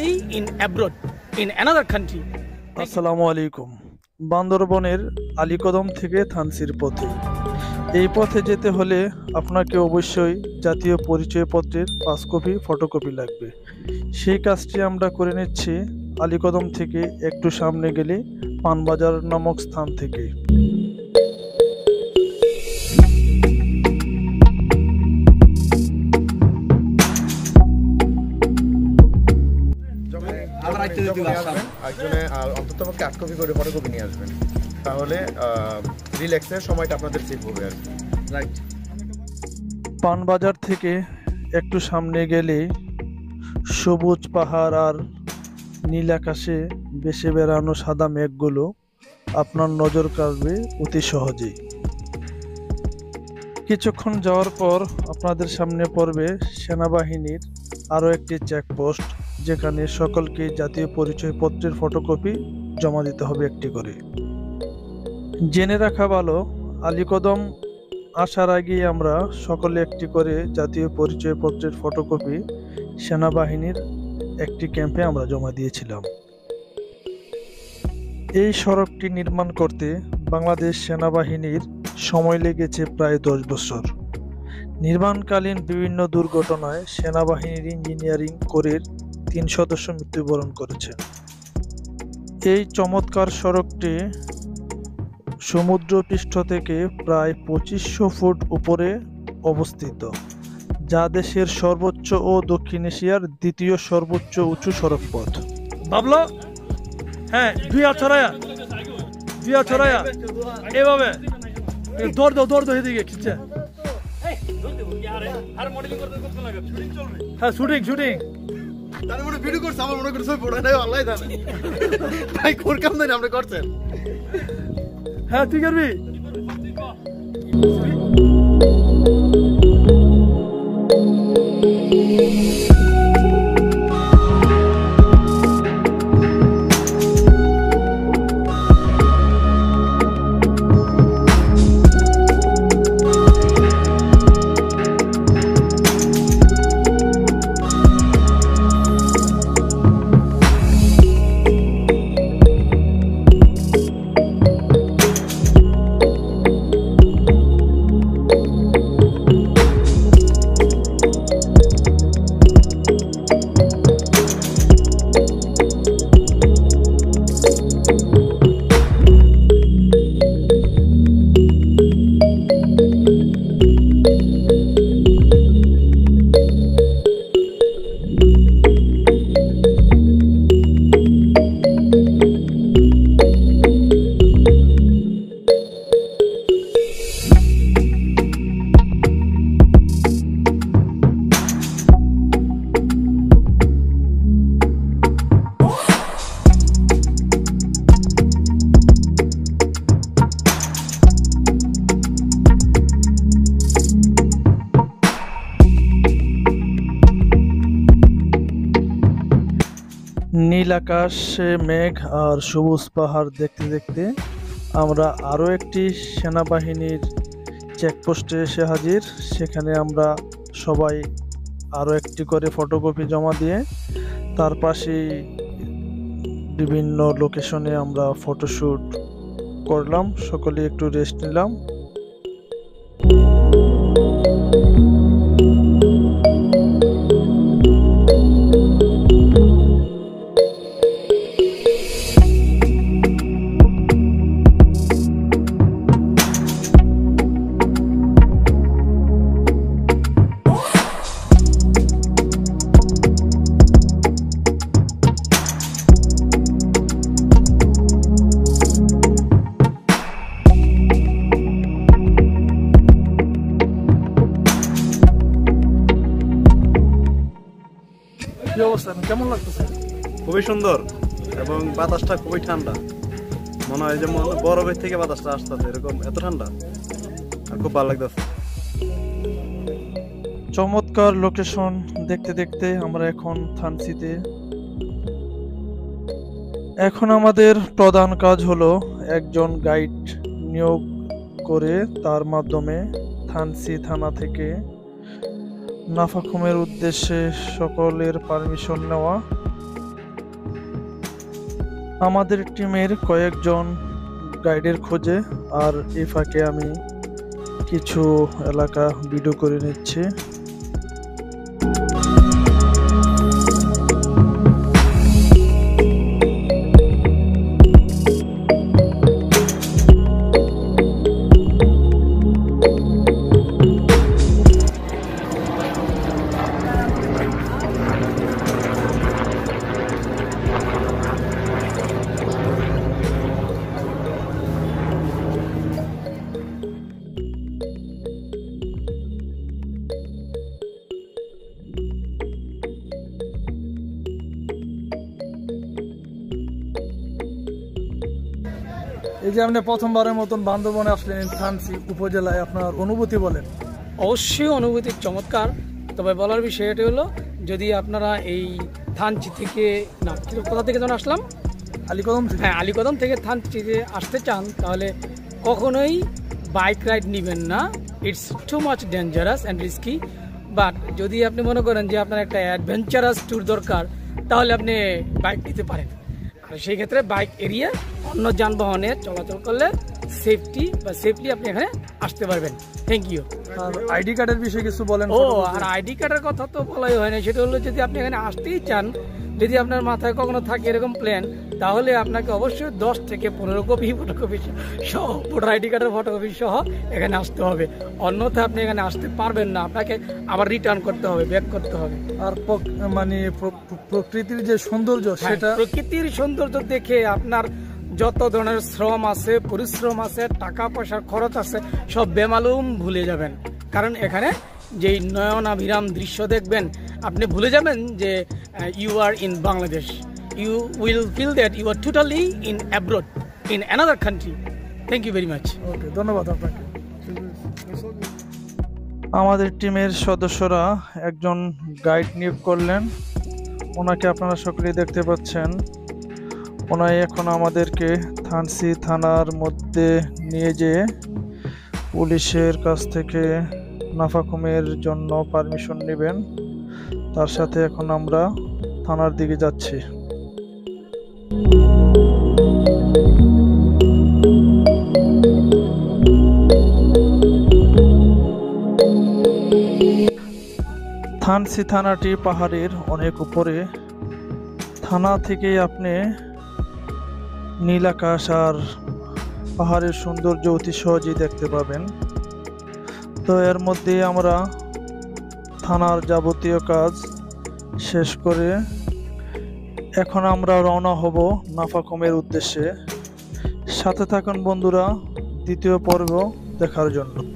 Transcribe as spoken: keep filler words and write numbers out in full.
see in abroad, in another country. আসসালামু আলাইকুম। বান্দরবনের আলীকদম থেকে থানচির পথে এই পথে যেতে হলে আপনাকে অবশ্যই জাতীয় পরিচয়পত্রের পাঁচ কপি ফটোকপি লাগবে। সেই কাজটি আমরা করে নিচ্ছি আলীকদম থেকে একটু সামনে গেলে পানবাজার নামক স্থান থেকে। একজনে অন্ততপক্ষে আট কপি করে ফটোকপি নিয়ে আসবেন, তাহলে রিল্যাক্সের সময়টা আপনাদের সেভ হবে আর কি। রাইট। পানবাজার থেকে একটু সামনে গেলে সবুজ পাহাড় আর নীল আকাশে ভেসে বেড়ানো সাদা মেঘগুলো আপনার নজর কাড়বে অতি সহজেই। কিছুক্ষণ যাওয়ার পর আপনাদের সামনে পড়বে সেনাবাহিনীর আরও একটি চেকপোস্ট, যেখানে সকলকে জাতীয় পরিচয়পত্রের ফটোকপি জমা দিতে হবে একটি করে। জেনে রাখা ভালো, আলীকদম আসার আগেই আমরা সকলে একটি করে জাতীয় পরিচয়পত্রের ফটোকপি সেনাবাহিনীর একটি ক্যাম্পে আমরা জমা দিয়েছিলাম। এই সড়কটি নির্মাণ করতে বাংলাদেশ সেনাবাহিনীর সময় লেগেছে প্রায় দশ বছর। নির্মাণকালীন বিভিন্ন দুর্ঘটনায় সেনাবাহিনীর ইঞ্জিনিয়ারিং কোরের তিন সদস্য মৃত্যুবরণ করেছেন। এই চমৎকার সড়কটি সমুদ্রপৃষ্ঠ থেকে প্রায় পঁচিশশো ফুট উপরে অবস্থিত, যা দেশের সর্বোচ্চ ও দক্ষিণ এশিয়ার দ্বিতীয় সর্বোচ্চ উঁচু সড়কপথ। বাবলো, হ্যাঁ, দুই হাত ছড়ায়া দুই হাত ছড়ায়া এভাবে দৌড় দাও দৌড় দাও এদিকে খিচ্ছে। হ্যাঁ, শুটিং শুটিং তার মনে ভিডিও করছে, আমার মনে করছে পড়া নাই, আল্লাহ জানে ভাই কোন কাম জানি আপনি করছেন। হ্যাঁ, তুই করবি। নীল আকাশে মেঘ আর সবুজ পাহাড় দেখতে দেখতে আমরা আরও একটি সেনাবাহিনীর চেকপোস্টে এসে হাজির। সেখানে আমরা সবাই আরও একটি করে ফটোকপি জমা দিয়ে তার পাশেই বিভিন্ন লোকেশনে আমরা ফটোশ্যুট করলাম, সকলে একটু রেস্ট নিলাম। কি অবস্থা, কেমন লাগতেছে? খুবই সুন্দর এবং বাতাসটা খুবই ঠান্ডা, মনে হয় যে বরফের থেকে বাতাসটা আসতেছে, এরকম এত ঠান্ডা আর খুব ভালো লাগতেছে। চমৎকার লোকেশন দেখতে দেখতে আমরা এখন থানচিতে। এখন আমাদের প্রধান কাজ হলো একজন গাইড নিয়োগ করে তার মাধ্যমে থানচি থানা থেকে নাফাখুমের উদ্দেশ্যে সকলের পারমিশন নেওয়া আমাদের টিমের কয়েকজন গাইডের খোঁজে, আর এই ফাঁকে আমি কিছু এলাকা ভিডিও করে নিচ্ছি। এই যে আপনি প্রথমবারের মতন বান্দরবনে আসলেন থানচি উপজেলায়, আপনার অনুভূতি বলেন। অবশ্যই অনুভূতি চমৎকার, তবে বলার বিষয় এটি হলো যদি আপনারা এই থানচি থেকে না কোথা থেকে যখন আসলাম আলীকদম থেকে, হ্যাঁ আলীকদম থেকে থানচিতে আসতে চান তাহলে কখনোই বাইক রাইড নেবেন না, it's too much dangerous and risky. But যদি আপনি মনে করেন যে আপনার একটা অ্যাডভেঞ্চারাস ট্যুর দরকার তাহলে আপনি বাইক নিতে পারেন। আর সেই ক্ষেত্রে বাইক এরিয়া অন্য যানবাহনে চলাচল করলে সেফটি বা সেফলি আপনি এখানে আসতে পারবেন। Thank you. আর আইডি কার্ডের বিষয়ে কিছু বলেন। ও আর আইডি কার্ডের কথা তো বলাই হয় না, সেটা হলো যদি আপনি এখানে আসতেই চান, যদি আপনার মাথায় কখনো থাকে এরকম প্ল্যান, তাহলে আপনাকে অবশ্যই দশ থেকে পনেরো কপি ফটোকপি সহ ভোটার আইডি কার্ডের ফটোকপি সহ এখানে আসতে হবে, অন্যথা আপনি এখানে আসতে পারবেন না, আপনাকে আবার রিটার্ন করতে হবে, ব্যাক করতে হবে। আর মানে প্রকৃতির যে সৌন্দর্য সেটা, প্রকৃতির সৌন্দর্য দেখে আপনার যত ধরনের শ্রম আছে, পরিশ্রম আছে, টাকা পয়সার খরচ আছে, সব বেমালুম ভুলে যাবেন। কারণ এখানে যেই নয়নাভিরাম দৃশ্য দেখবেন আপনি ভুলে যাবেন যে you are in Bangladesh, you will feel that you are totally in abroad, in another country. Thank you very much. Okay, ধন্যবাদ আপনাকে। আমাদের টিমের সদস্যরা একজন গাইড নিয়োগ করলেন, ওনাকে আপনারা সকলেই দেখতে পাচ্ছেন। ওনাই এখন আমাদেরকে থানচি থানার মধ্যে নিয়ে যেয়ে পুলিশের কাছ থেকে নাফাখুমের জন্য পারমিশন নেবেন। তার সাথে এখন আমরা থানার দিকে যাচ্ছি। থানচি থানাটি পাহাড়ের অনেক উপরে। থানা থেকে আপনি নীল আকাশ আর পাহাড়ের সৌন্দর্য অতি সহজেই দেখতে পাবেন। তো এর মধ্যে আমরা থানার যাবতীয় কাজ শেষ করে এখন আমরা রওনা হব নাফাখুমের উদ্দেশ্যে। সাথে থাকুন বন্ধুরা দ্বিতীয় পর্ব দেখার জন্য।